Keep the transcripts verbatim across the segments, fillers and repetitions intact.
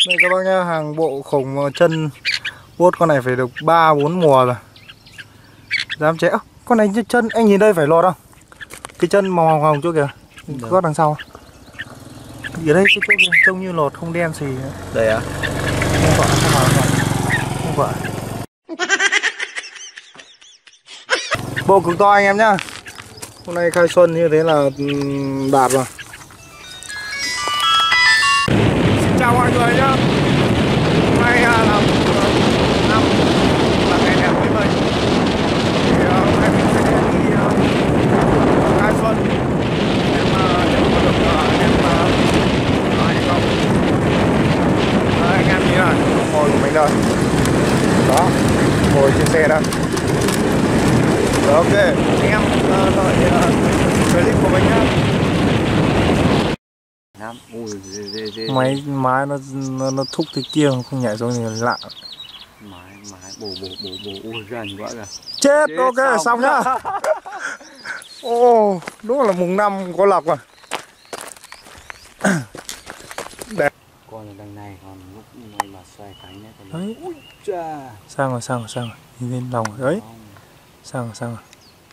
Đây các bác nhá, hàng bộ khủng chân vuốt con này phải được ba bốn mùa rồi. Dám chế. Con này chân anh nhìn đây phải lọt không? Cái chân màu hồng hồng chỗ kìa. Có đằng sau. Ở đây cái chỗ kia trông như lọt không đen gì. Đây à? Không phải, không phải. Không phải. Bộ cực to anh em nhá. Hôm nay khai xuân như thế là đạt rồi. Xin chào mọi người nhá. Hôm nay là năm là ngày đẹp với mình. Thì hôm nay mình sẽ đi khai xuân. Em em có được em nói không? Đây, anh em nhìn này, ngồi của mình đây. Đó, ngồi trên xe đây. Rồi, ok, anh em đợi clip của mình nhá. Máy máy nó nó, nó thúc cái kia không nhảy xuống thì lạ. Máy máy bổ bổ bổ bổ ui gần quá kìa. Chết, chết ok xong, xong nhá. Ồ, oh, đúng là mùng năm có lọc rồi. Đẹp. Con ở đằng này còn lúc này mà xoay cánh đấy. Đấy. Ui cha. Sang rồi, sang rồi, sang rồi. Nhìn lên lòng rồi đấy. Sang rồi, sang rồi.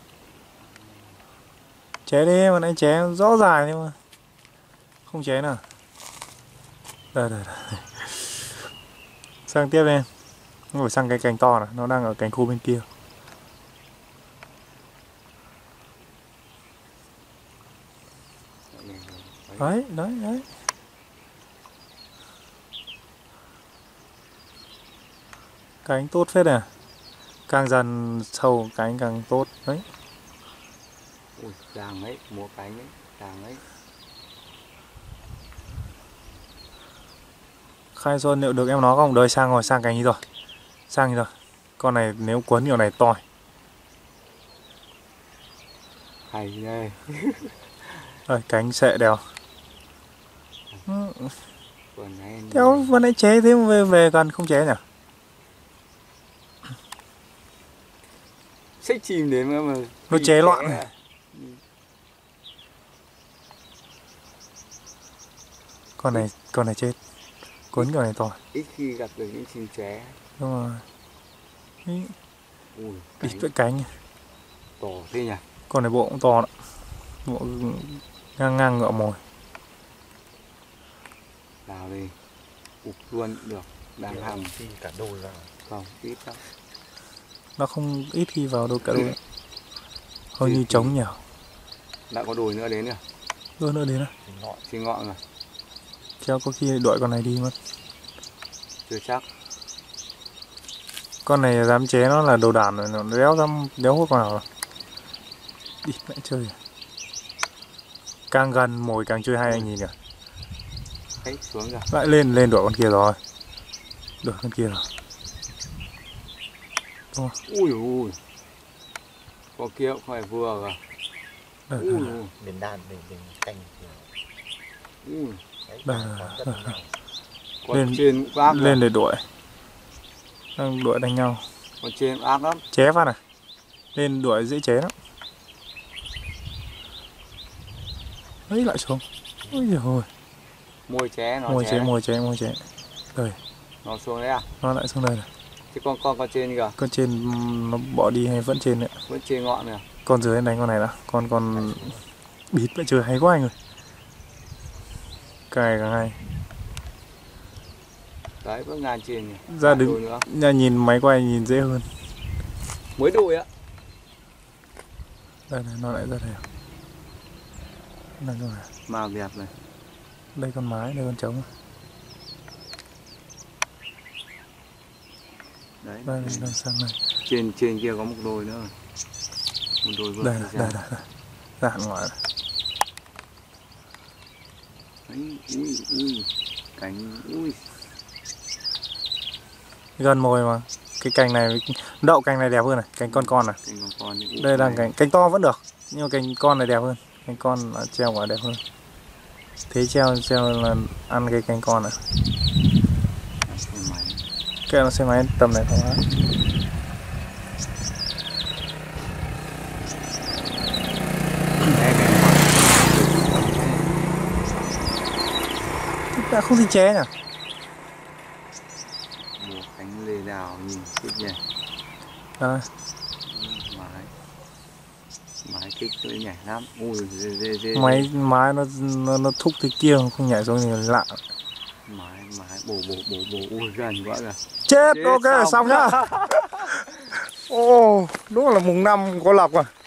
Ché đi, mà nãy ché rõ ràng nhưng mà không ché nào. Đây, đây, đây. Sang tiếp đi em. Ngồi sang cái cành to này, nó đang ở cành khô bên kia. Đấy, đấy, đấy. Cánh tốt phết à. Càng dần sâu cánh càng tốt đấy. Ui, càng ấy, múa cánh ấy, càng ấy. Khai xuân liệu được em nó không? Đời sang rồi, sang cánh đi rồi. Sang đi rồi. Con này nếu quấn kiểu này to. Hay ghê. Rồi, cánh sệ đèo. Theo vừa nãy chế thế mà về, về gần không chế nhỉ? Xích chìm đến mà mà nó chế loạn này. Con này, con này chết. Cuốn kiểu này to. Ít khi gặp được những chim chế. Đúng rồi. Ý. Ui, ít với cánh. To thế nhỉ? Con này bộ cũng to đó. Bộ ngang ngang ngựa mồi. Đào đi. Ụp luôn được. Đang hàng khi cả đôi ra. Không, ít lắm. Nó không ít khi vào đâu cả đôi. Hơi như trống nhỉ. Đã có đồi nữa đến nữa. Đôi nữa đến à? Xin ngọn rồi. Kéo có khi đuổi con này đi mất. Chưa chắc. Con này dám chế nó là đồ đàn rồi, nó đéo dám đéo hút vào rồi. Đi lại chơi. Càng gần mồi càng chơi hay anh nhìn kìa. Ấy, xuống rồi. Lại lên, lên đuổi con kia rồi. Đuổi con kia rồi. Đúng không? Ui ui. Có kia cũng phải vừa rồi. Đây, Ui đây, ui. Miền Nam mình mình canh. Ui. đây, đây, đây. Con Lên, trên cũng ác lên để đuổi. Đang đuổi đánh nhau. Con trên cũng ác lắm. Ché phát này. Lên đuổi dễ chế lắm. Ấy lại xuống. Ôi giời ơi. Môi ché nó Môi ché. chế, môi chế, môi chế. Đây. Nó xuống đấy à? Nó lại xuống đây này. Chứ con con con trên kìa. Con trên nó bỏ đi hay vẫn trên đấy? Vẫn trên ngọn này à? Con dưới đánh con này đã. Con con bịt lại trời hay quá anh ơi. Cài càng hay. Đấy vẫn ngàn trên nhỉ. Ra đứng nhà nhìn máy quay nhìn dễ hơn. Mới đuổi á. Đây này, nó lại ra đây. Đây rồi. Màu đẹp này. Đây con mái, đây con trống. Đấy. Đây, đây, đây sang này. Trên trên kia có một đồi nữa. Một đồi vừa. Đây này, đây đây đây. Ra ngoài này. Đấy, ui ui. Cánh ui. Gần mồi mà. Cái cành này đậu cành này đẹp hơn này, cành con con này. Cành con con này. Đây là cành cành to vẫn được, nhưng mà cành con này đẹp hơn. Cành con là treo quả đẹp hơn. Thế treo treo là ăn cái cành con này. Cái nó xe máy tầm này thôi. Đã không gì chế nhỉ? lề đào nhìn thích nhỉ. Đấy. Mái mái thích tôi nhảy lắm. Ui dê, dê, dê, Máy mái nó nó nó thúc thế kia không nhảy xuống thì lạ. mái mái bổ bổ bổ bổ ui gần quá kìa. Chết, Chết ok xong, xong. nhá. Ồ, đúng là mùng năm có lọc à.